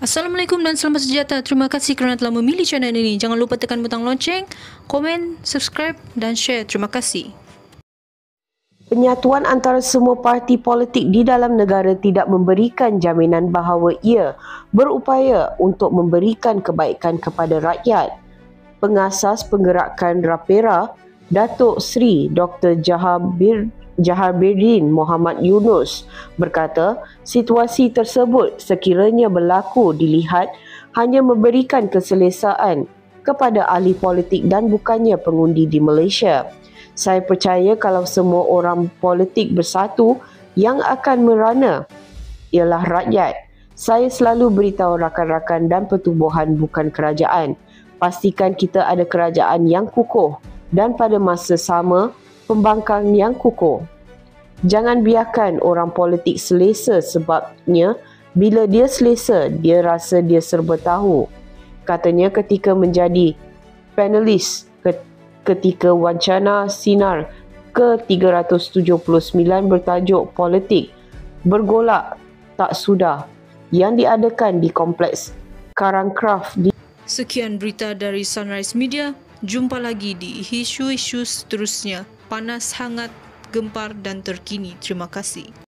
Assalamualaikum dan selamat sejahtera. Terima kasih kerana telah memilih channel ini. Jangan lupa tekan butang lonceng, komen, subscribe dan share. Terima kasih. Penyatuan antara semua parti politik di dalam negara tidak memberikan jaminan bahawa ia berupaya untuk memberikan kebaikan kepada rakyat. Pengasas Penggerakan Rapera, Datuk Seri Dr. Jahabirdin Muhammad Yunus berkata, situasi tersebut sekiranya berlaku dilihat hanya memberikan keselesaan kepada ahli politik dan bukannya pengundi di Malaysia. Saya percaya kalau semua orang politik bersatu, yang akan merana ialah rakyat. Saya selalu beritahu rakan-rakan dan pertubuhan bukan kerajaan. Pastikan kita ada kerajaan yang kukuh dan pada masa sama pembangkang yang kukuh. Jangan biarkan orang politik selesa sebabnya bila dia selesa, dia rasa dia serba tahu. Katanya ketika menjadi panelis ketika wawancara Sinar ke-379 bertajuk Politik Bergolak Tak Sudah yang diadakan di Kompleks Karangcraft di Sekian berita dari Sunrise Media. Jumpa lagi di isu-isu seterusnya. Panas, hangat, gempar dan terkini. Terima kasih.